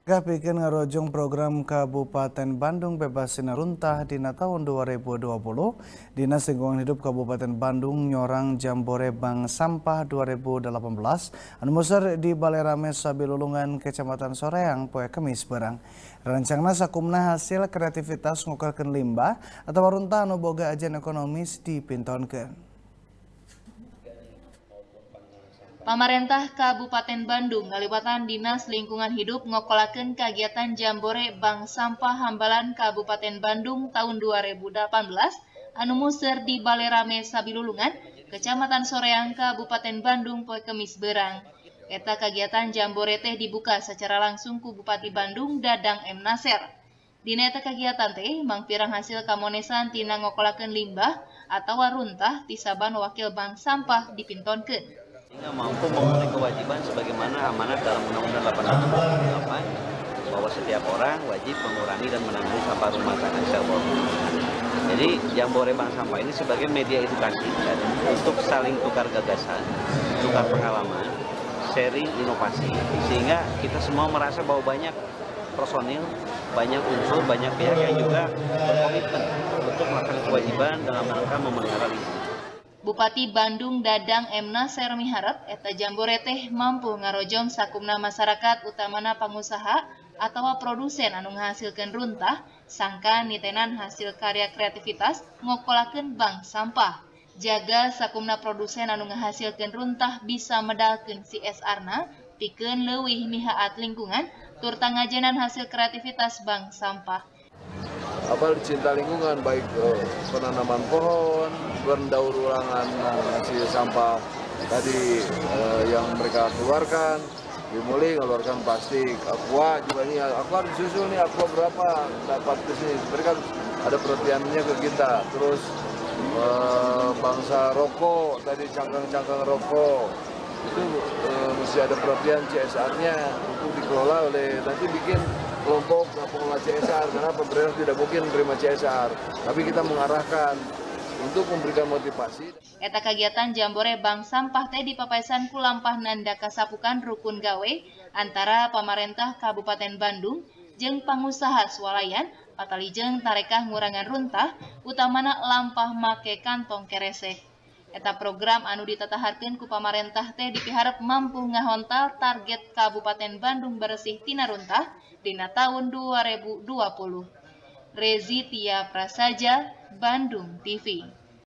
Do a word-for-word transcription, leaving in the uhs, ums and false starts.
Gapikeun ngarojong program Kabupaten Bandung bebas sina runtah dina tahun dua ribu dua puluh. Dinas Lingkungan Hidup Kabupaten Bandung nyorang Jambore Bank Sampah dua ribu delapan belas anu musar di Balai Rame Sabilulungan Kecamatan Soreang poe Kemis barang. Rancangna sakumna hasil kreativitas ngukelkeun limbah atau runtah anu boga ajen ekonomis dipintonkeun. Pamarentah Kabupaten Bandung ngaliwatan Dinas Lingkungan Hidup ngokolakeun kagiatan Jambore Bank Sampah Hambalan Kabupaten Bandung tahun dua ribu delapan belas anu museur di Balai Rame Sabilulungan, Kecamatan Soreang, Kabupaten Bandung poe Kemis beurang. Eta kagiatan Jambore teh dibuka secara langsung ku Bupati Bandung Dadang M. Nasser. Dina eta kagiatan teh mangpirang hasil kamonesan tina ngokolakeun limbah atawa runtah ti saban wakil bank sampah dipintonkeun. Sehingga mampu memenuhi kewajiban sebagaimana amanat dalam Undang-Undang delapan belas dua ribu delapan bahwa setiap orang wajib mengurangi dan menangani sampah rumah tangga secara berkelanjutan. Jadi Jambore Bank Sampah ini sebagai media edukasi dan untuk saling tukar gagasan, tukar pengalaman, sharing inovasi, sehingga kita semua merasa bahwa banyak personil, banyak unsur, banyak pihak yang juga berkomitmen untuk melakukan kewajiban dalam rangka memelihara lingkungan. Bupati Bandung Dadang M. Nasser miharep eta Jambore teh mampu ngarojong sakumna masyarakat utamana pangusaha atawa produsen anu ngahasilkeun runtah sangka nitenan hasil karya kreativitas ngokolakeun bank sampah. Jaga sakumna produsen anu ngahasilkeun runtah bisa medalkeun C S R-na pikeun leuwih mihaat lingkungan tur tangajenan hasil kreativitas bank sampah. Apa cinta lingkungan, baik uh, penanaman pohon, pendaur ulangan hasil sampah tadi uh, yang mereka keluarkan, dimulai mengeluarkan plastik, aqua juga nih, aqua disusul nih, aqua berapa dapat ke sini, mereka ada perhatiannya ke kita. Terus uh, bangsa rokok, tadi cangkang-cangkang rokok, itu uh, mesti ada perhatian C S R-nya untuk dikelola oleh, nanti bikin kelompok pengelola C S R, karena pemerintah tidak mungkin menerima C S R, tapi kita mengarahkan untuk memberikan motivasi. Eta kagiatan Jambore Bank Sampah teh dipapaesan ku lampah nanda kasapukan rukun gawe antara pamarentah Kabupaten Bandung jeung pangusaha swalayan patalijeng tarekah ngurangan runtah utamana lampah make kantong keresek. Eta program anu ditataharkeun ku pamarentah teh dipiharep mampu ngahontal target Kabupaten Bandung bersih tina runtah dina tahun dua ribu dua puluh. Rezi Tia Prasaja, Bandung T V.